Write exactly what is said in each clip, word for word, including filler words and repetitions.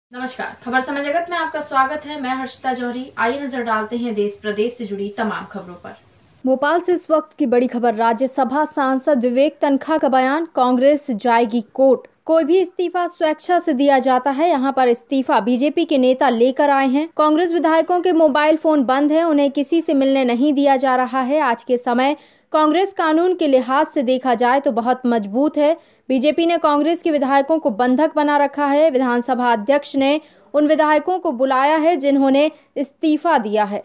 नमस्कार, खबर समय जगत में आपका स्वागत है। मैं हर्षिता जौहरी। आइए नजर डालते हैं देश प्रदेश से जुड़ी तमाम खबरों पर। भोपाल से इस वक्त की बड़ी खबर। राज्यसभा सांसद विवेक तन्खा का बयान, कांग्रेस जाएगी कोर्ट। कोई भी इस्तीफा स्वेच्छा से दिया जाता है, यहाँ पर इस्तीफा बीजेपी के नेता लेकर आए हैं। कांग्रेस विधायकों के मोबाइल फोन बंद हैं, उन्हें किसी से मिलने नहीं दिया जा रहा है। आज के समय कांग्रेस कानून के लिहाज से देखा जाए तो बहुत मजबूत है। बीजेपी ने कांग्रेस के विधायकों को बंधक बना रखा है। विधानसभा अध्यक्ष ने उन विधायकों को बुलाया है जिन्होंने इस्तीफा दिया है।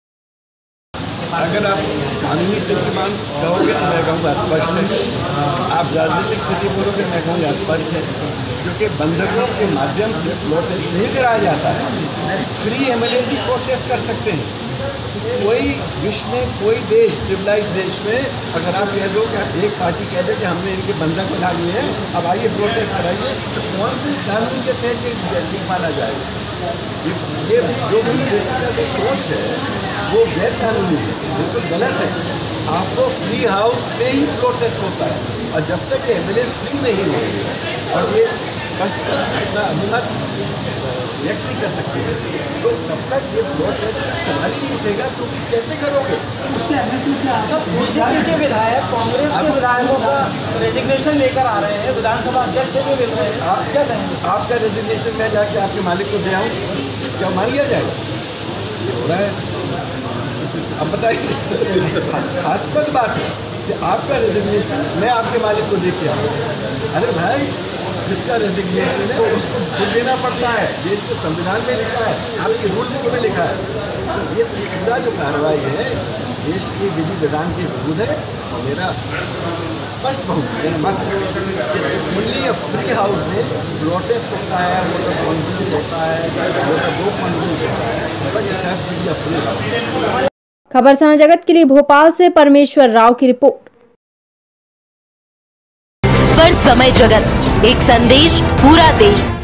अगर आप कानूनी स्थिति मान कहोगे तो मैं कहूँगा स्पष्ट है। आप राजनीतिक स्थिति बोलोगे मैं कहूँगा स्पष्ट है, क्योंकि बंधकों के माध्यम से फ्लोर टेस्ट नहीं कराया जाता है। फ्री एमएलए भी फ्लोर टेस्ट कर सकते हैं। कोई विश्व में कोई देश, सिविलाइज देश में अगर आप कह दो कि एक पार्टी कह दे कि हमने इनके बंधक बना लिए हैं, अब आइए फ्लोर टेस्ट कराइए, तो कौन से कानून के तहत ठीक माना जाएगा? ये जो बीजेपी का जो सोच है वो गैर कानूनी है, बिल्कुल गलत है। आपको फ्री हाउस पे ही फ्लोर टेस्ट होता है, और जब तक एमएलए फ्री नहीं होंगे और ये स्पष्ट अपना अनुमत व्यक्त नहीं कर सकते हैं, तो तब तक ये फ्लोर टेस्ट का सवाल ही नहीं उठेगा। तो कैसे करोगे? उसके बीजेपी के विधायक कांग्रेस के विधायकों का रेजिग्नेशन लेकर आ रहे हैं, विधानसभा अध्यक्ष से भी मिल रहे हैं। आप क्या कहेंगे? आपका रेजिग्नेशन मैं जाके आपके मालिक को दे आऊँ, क्या मान लिया जाएगा? ये हो रहा है। अब बताइए, हास्पद बात है कि आपका रेजिग्नेशन मैं आपके मालिक को दे के आऊँ। अरे भाई, जिसका रेजिग्नेशन है उसको खुद देना पड़ता है। देश के संविधान में लिखा है, आपके रूल बुक में लिखा है। तो ये पूरा जो कार्रवाई है देश के विधि विधान के विरुद्ध है। और मेरा स्पष्ट बहुत मेरा मत ओनली फ्री हाउस में फ्लोर टेस्ट होता है, वो तो कॉन्फ्रेंस होता है, वो तो दो कॉन्फ्रेंस होता है, but it has to be a free house. खबर समय जगत के लिए भोपाल से परमेश्वर राव की रिपोर्ट। खबर समय जगत, एक संदेश पूरा देश।